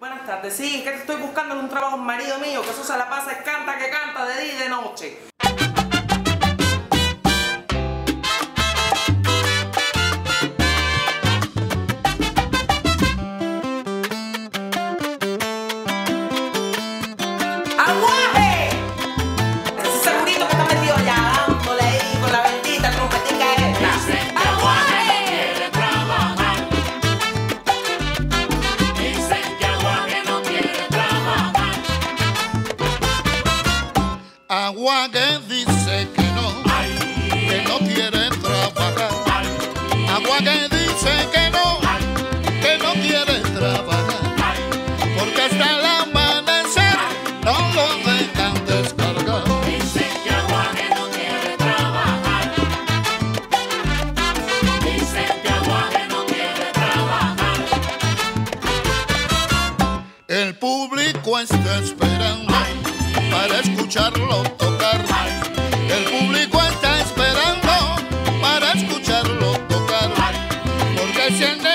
Buenas tardes, sí, que te estoy buscando un trabajo al marido mío, que eso se la pasa, que canta de día y de noche. ¡Aguaje! Ese segurito que está metido allá, dándole ahí con la bendita trompetica esta. Dicen que Aguaje no quiere trabajar. Dicen que Aguaje no quiere trabajar. Aguaje dice que no quiere trabajar. Aguaje dice que no quiere trabajar. Porque hasta el amanecer no lo dejan descargar. Dicen que Aguaje no quiere trabajar. Dicen que Aguaje no quiere trabajar. El público está esperando para escucharlo tocar. El público está esperando para escucharlo tocar. Porque si el